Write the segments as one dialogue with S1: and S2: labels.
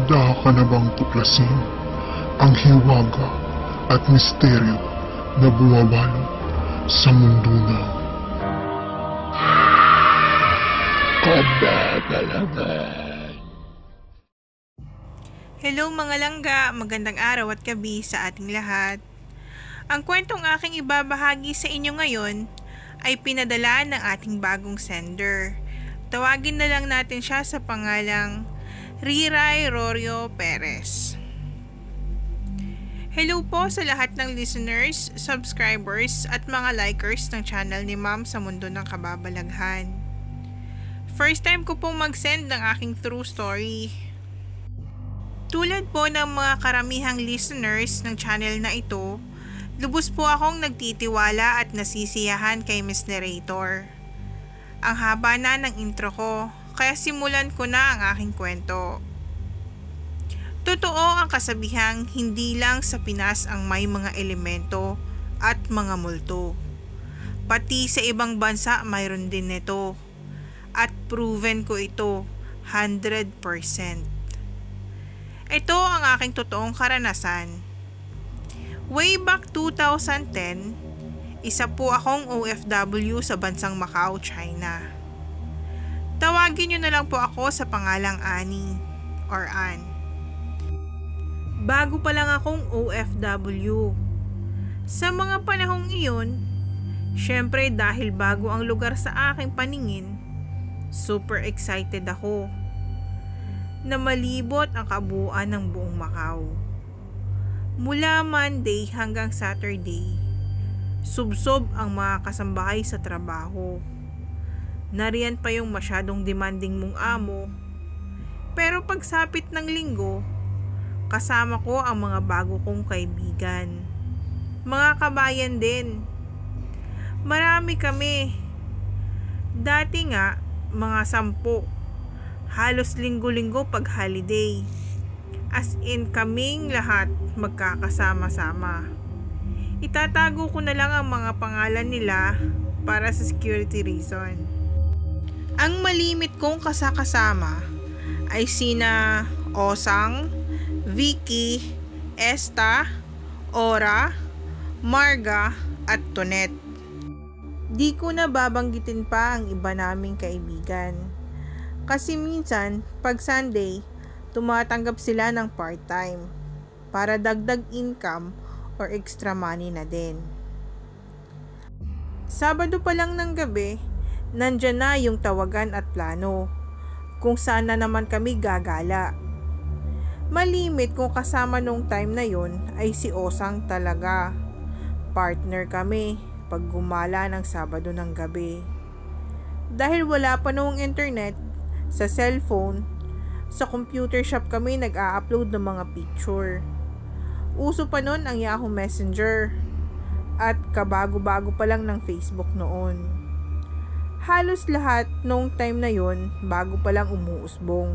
S1: Handa ka na bang tuklasin ang hiwaga at misteryo na bumabalot sa mundo ng kababalagan?
S2: Hello mga langga, magandang araw at gabi sa ating lahat. Ang kwentong aking ibabahagi sa inyo ngayon ay pinadala ng ating bagong sender. Tawagin na lang natin siya sa pangalang Riray Rorio Perez. Hello po sa lahat ng listeners, subscribers at mga likers ng channel ni Ma'am sa Mundo ng Kababalaghan. First time ko pong mag-send ng aking true story. Tulad po ng mga karamihang listeners ng channel na ito, lubos po akong nagtitiwala at nasisiyahan kay Miss Narrator. Ang haba na ng intro ko, kaya simulan ko na ang aking kwento. Totoo ang kasabihang hindi lang sa Pinas ang may mga elemento at mga multo. Pati sa ibang bansa mayroon din nito. At proven ko ito 100%. Ito ang aking totoong karanasan. Way back 2010, isa po akong OFW sa bansang Macau, China. Tawagin niyo na lang po ako sa pangalang Annie or Ann. Bago pa lang akong OFW. Sa mga panahong iyon, syempre dahil bago ang lugar sa aking paningin, super excited ako na malibot ang kabuuan ng buong Macau. Mula Monday hanggang Saturday, subsob ang mga kasambahay sa trabaho. Nariyan pa yung masyadong demanding mong amo. Pero pagsapit ng linggo, kasama ko ang mga bago kong kaibigan. Mga kabayan din. Marami kami. Dati nga, mga 10. Halos linggo-linggo pag holiday. As in kaming lahat magkakasama-sama. Itatago ko na lang ang mga pangalan nila para sa security reason. Ang malimit kong kasakasama ay sina Osang, Vicky, Esta, Ora, Marga at Tonet. Di ko na babanggitin pa ang iba naming kaibigan. Kasi minsan, pag Sunday, tumatanggap sila ng part-time para dagdag income or extra money na din. Sabado pa lang ng gabi, nandyan na yung tawagan at plano kung saan na naman kami gagala. Malimit kung kasama nung time na yon ay si Osang talaga. Partner kami pag gumala ng Sabado ng gabi. Dahil wala pa noong internet, sa cellphone, sa computer shop kami nag-a-upload ng mga picture. Uso pa noon ang Yahoo Messenger at kabago-bago pa lang ng Facebook noon. Halos lahat nung time na yon bago pa lang umuusbong.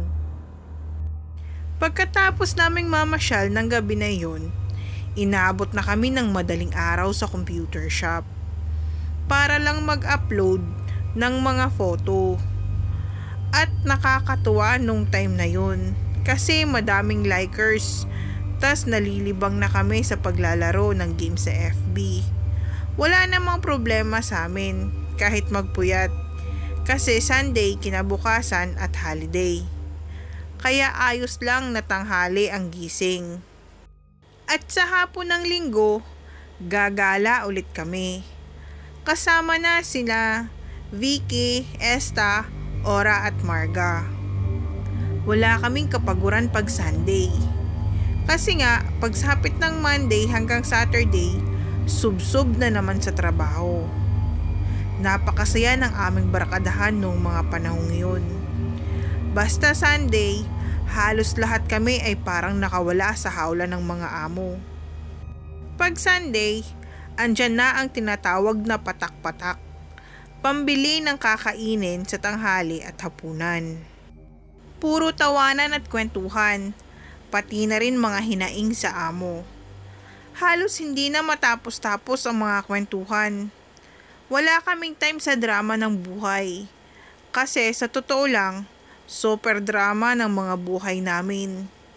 S2: Pagkatapos naming mamasyal ng gabi na yon, inaabot na kami ng madaling araw sa computer shop para lang mag-upload ng mga photo. At nakakatuwa nung time na yon kasi madaming likers, tas nalilibang na kami sa paglalaro ng game sa FB. Wala namang problema sa amin kahit magpuyat kasi Sunday, kinabukasan at holiday. Kaya ayos lang na tanghali ang gising. At sa hapon ng linggo, gagala ulit kami. Kasama na sila Vicky, Esta, Ora at Marga. Wala kaming kapaguran pag Sunday. Kasi nga, pagsapit ng Monday hanggang Saturday, subsob na naman sa trabaho. Napakasaya ng aming barkadahan noong mga panahong yun. Basta Sunday, halos lahat kami ay parang nakawala sa hawla ng mga amo. Pag Sunday, andyan na ang tinatawag na patak-patak, pambili ng kakainin sa tanghali at hapunan. Puro tawanan at kwentuhan, pati na rin mga hinaing sa amo. Halos hindi na matapos-tapos ang mga kwentuhan. Wala kaming time sa drama ng buhay. Kasi sa totoo lang, super drama ng mga buhay namin.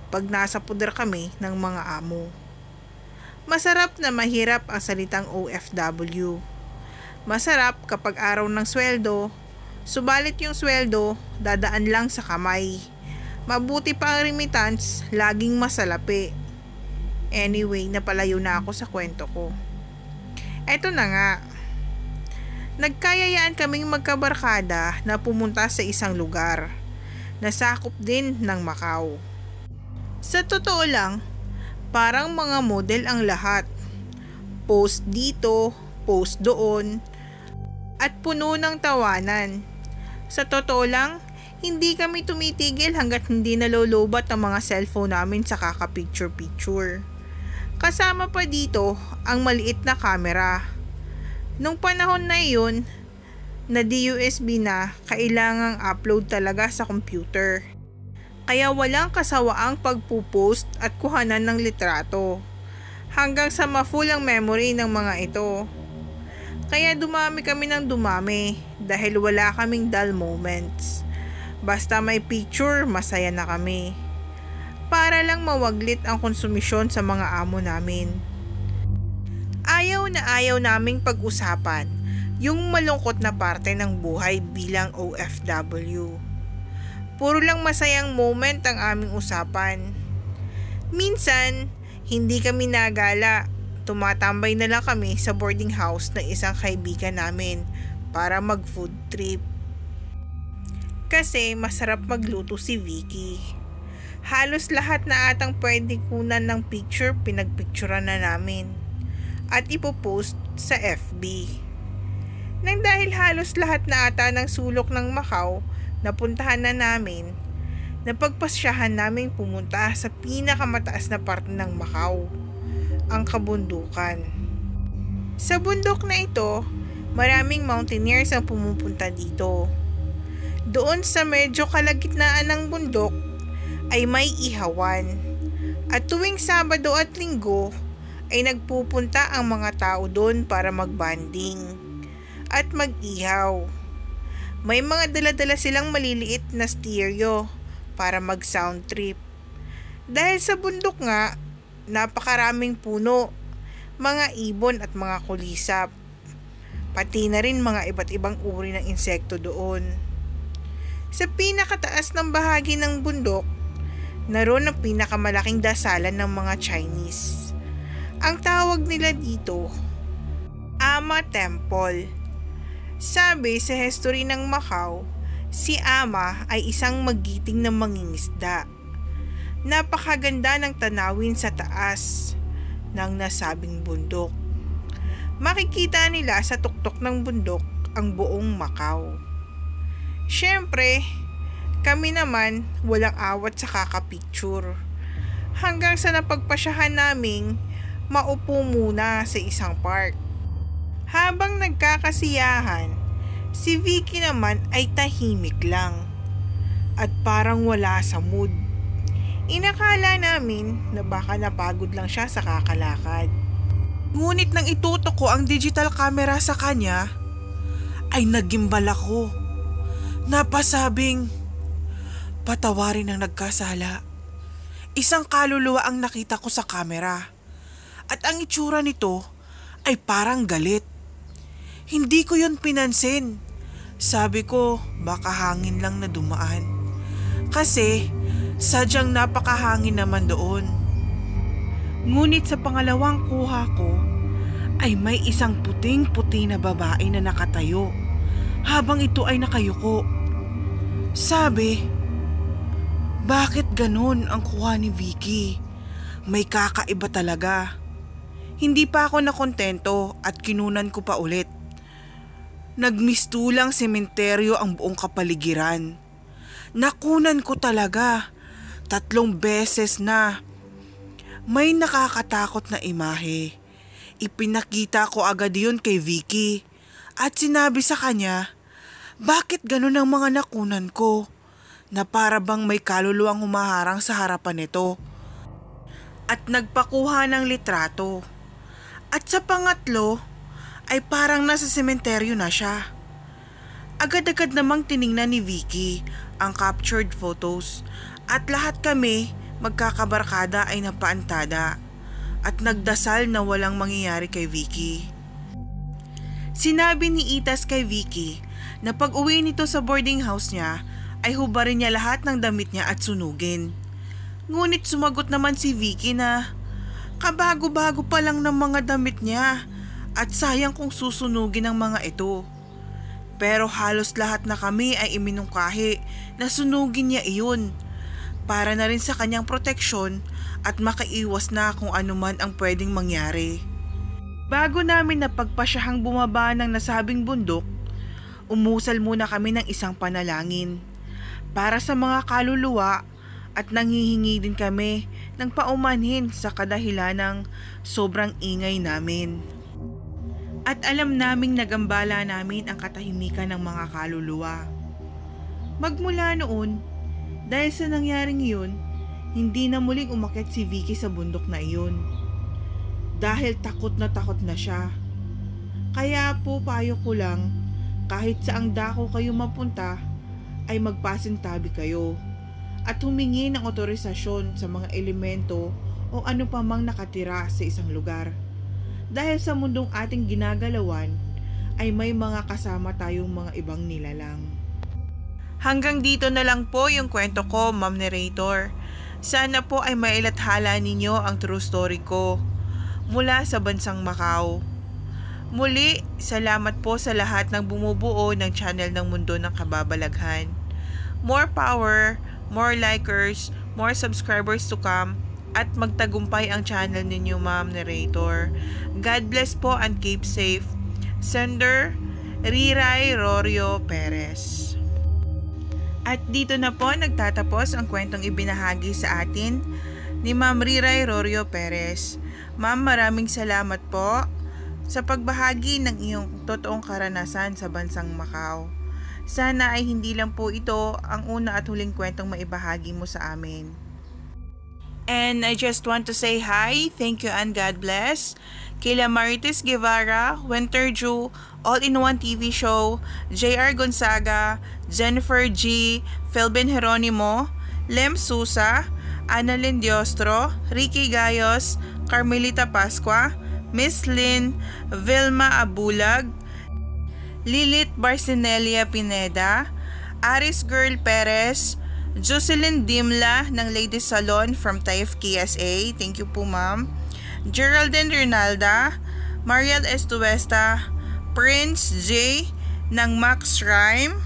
S2: pag nasa puder kami ng mga amo. Masarap na mahirap ang salitang OFW. Masarap kapag araw ng sweldo, subalit yung sweldo dadaan lang sa kamay. Mabuti pa ang remittance, laging masalapi. Anyway, napalayo na ako sa kwento ko. Eto na nga. Nagkayayaan kaming magkabarkada na pumunta sa isang lugar na sakop din ng Macau. Sa totoo lang, parang mga model ang lahat. Post dito, post doon, at puno ng tawanan. Sa totoo lang, hindi kami tumitigil hanggat hindi nalolobat ang mga cellphone namin sa kaka-picture-picture. Kasama pa dito ang maliit na camera. Nung panahon na iyon, na DUSB na, kailangang upload talaga sa computer. Kaya walang kasawaang pagpupost at kuhanan ng litrato, hanggang sa ma-full ang memory ng mga ito. Kaya dumami kami ng dumami dahil wala kaming dull moments. Basta may picture, masaya na kami. Para lang mawaglit ang konsumisyon sa mga amo namin. Ayaw na ayaw naming pag-usapan yung malungkot na parte ng buhay bilang OFW. Puro lang masayang moment ang aming usapan. Minsan, hindi kami nagala. Tumatambay na lang kami sa boarding house ng isang kaibigan namin para mag-food trip. Kasi masarap magluto si Vicky. Halos lahat na atang pwede kunan ng picture pinagpicturean na namin at ipopost sa FB. Nang dahil halos lahat na ata ng sulok ng Macau na puntahan na namin, napagpasyahan naming pumunta sa pinakamataas na parte ng Macau, ang kabundukan. Sa bundok na ito, maraming mountaineers ang pumupunta dito. Doon sa medyo kalagitnaan ng bundok ay may ihawan. At tuwing Sabado at Linggo ay nagpupunta ang mga tao doon para magbanding at mag-ihaw. May mga dala-dala silang maliliit na stereo para mag-sound trip. Dahil sa bundok nga, napakaraming puno, mga ibon at mga kulisap. Pati na rin mga iba't ibang uri ng insekto doon. Sa pinakataas ng bahagi ng bundok, naroon ang pinakamalaking dasalan ng mga Chinese. Ang tawag nila dito, Ama Temple. Sabi sa history ng Macau, si Ama ay isang magiting na mangingisda. Napakaganda ng tanawin sa taas ng nasabing bundok. Makikita nila sa tuktok ng bundok ang buong Macau. Siyempre, kami naman walang awat sa kakapicture. Hanggang sa napagpasyahan naming maupo muna sa isang park. Habang nagkakasiyahan, si Vicky naman ay tahimik lang at parang wala sa mood. Inakala namin na baka napagod lang siya sa kakalakad. Ngunit nang itutok ko ang digital camera sa kanya, ay nagimbal ako. Napasabing, patawarin ang nagkasala. Isang kaluluwa ang nakita ko sa camera. At ang itsura nito ay parang galit. Hindi ko yun pinansin. Sabi ko, baka hangin lang na dumaan. Kasi, sadyang napakahangin naman doon. Ngunit sa pangalawang kuha ko, ay may isang puting-puti na babae na nakatayo habang ito ay nakayuko. Sabi, bakit ganun ang kuha ni Vicky? May kakaiba talaga. Hindi pa ako nakontento at kinunan ko pa ulit. Nagmistulang sementeryo ang buong kapaligiran. Nakunan ko talaga. 3 beses na. May nakakatakot na imahe. Ipinakita ko agad yun kay Vicky at sinabi sa kanya, bakit ganun ang mga nakunan ko na para bang may kaluluwang humaharang sa harapan nito? At nagpakuha ng litrato. At sa pangatlo, ay parang nasa sementeryo na siya. Agad-agad namang tiningnan ni Vicky ang captured photos at lahat kami magkakabarkada ay napaantada at nagdasal na walang mangyayari kay Vicky. Sinabi ni Itas kay Vicky na pag uwi nito sa boarding house niya ay hubarin niya lahat ng damit niya at sunugin. Ngunit sumagot naman si Vicky na kabago-bago pa lang ng mga damit niya at sayang kung susunugin ang mga ito. Pero halos lahat na kami ay iminungkahi na sunugin niya iyon para na rin sa kanyang proteksyon at makaiwas na kung anuman ang pwedeng mangyari. Bago namin napagpasyahang bumaba ng nasabing bundok, umusal muna kami ng isang panalangin para sa mga kaluluwa at nanghihingi din kami ng paumanhin sa kadahilanang sobrang ingay namin. At alam naming nagambala namin ang katahimikan ng mga kaluluwa. Magmula noon, dahil sa nangyaring iyon, hindi na muling umakyat si Vicky sa bundok na iyon. Dahil takot na siya. Kaya po payo ko lang, kahit saang dako kayo mapunta, ay magpasintabi kayo at humingi ng otorisasyon sa mga elemento o ano pa mang nakatira sa isang lugar. Dahil sa mundong ating ginagalawan ay may mga kasama tayong mga ibang nilalang. Hanggang dito na lang po yung kwento ko, Ma'am Narrator. Sana po ay mailathala ninyo ang true story ko mula sa bansang Macau. Muli, salamat po sa lahat ng bumubuo ng channel ng Mundo ng Kababalaghan. More power, more likers, more subscribers to come, at magtagumpay ang channel ninyo, Ma'am Narrator. God bless po and keep safe. Sender, Riray Rorio Perez. At dito na po nagtatapos ang kwentong ibinahagi sa atin ni Ma'am Riray Rorio Perez. Ma'am, maraming salamat po sa pagbahagi ng iyong totoong karanasan sa bansang Macau. Sana ay hindi lang po ito ang una at huling kwentong maibahagi mo sa amin. And I just want to say hi, thank you and God bless kila Marites Guevara, Winter Jew, All-in-One TV Show, JR Gonzaga, Jennifer G, Philbin Jeronimo, Lem Susa, Annalyn Diostro, Ricky Gayos, Carmelita Pascua, Miss Lynn, Vilma Abulag, Lilith Barcinelia Pineda, Aris Girl Perez, Jocelyn Dimla ng Ladies Salon from Taif KSA. Thank you po, ma'am. Geraldine Rinalda, Mariel Estuesta, Prince J ng Max Rhyme,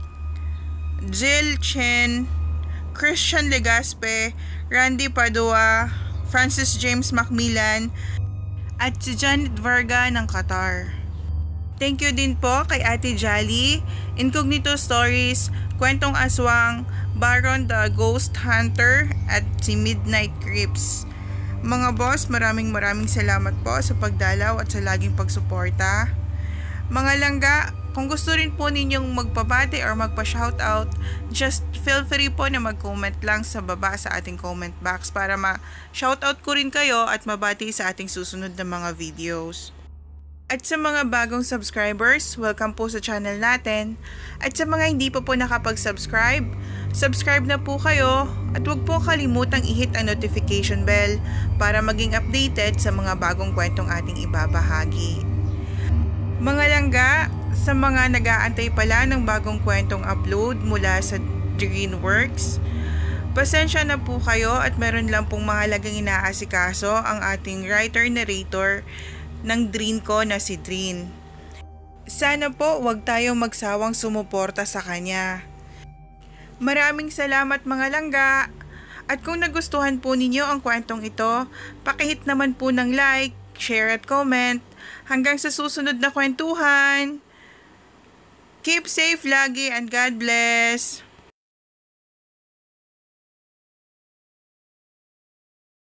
S2: Jill Chen, Christian Legaspe, Randy Padua, Francis James Macmillan, at si Janet Varga ng Qatar. Thank you din po kay Ate Jolly, Incognito Stories, Kwentong Aswang, Baron the Ghost Hunter, at si Midnight Creeps. Mga boss, maraming salamat po sa pagdalaw at sa laging pagsuporta. Mga langga, kung gusto rin po ninyong magpabati or magpa-shoutout, just feel free po na mag-comment lang sa baba sa ating comment box para ma-shoutout ko rin kayo at mabati sa ating susunod na mga videos. At sa mga bagong subscribers, welcome po sa channel natin. At sa mga hindi pa po nakapag-subscribe, subscribe na po kayo at huwag po kalimutang i-hit ang notification bell para maging updated sa mga bagong kwentong ating ibabahagi. Mga langga, sa mga nag-aantay pala ng bagong kwentong upload mula sa Dreamworks, pasensya na po kayo at meron lang pong mahalagang inaasikaso ang ating writer-narrator ng Dream ko na si Dream. Sana po wag tayong magsawang sumuporta sa kanya. Maraming salamat mga langga. At kung nagustuhan po ninyo ang kwentong ito, pakihit naman po ng like, share at comment. Hanggang sa susunod na kwentuhan. Keep safe lagi and God bless.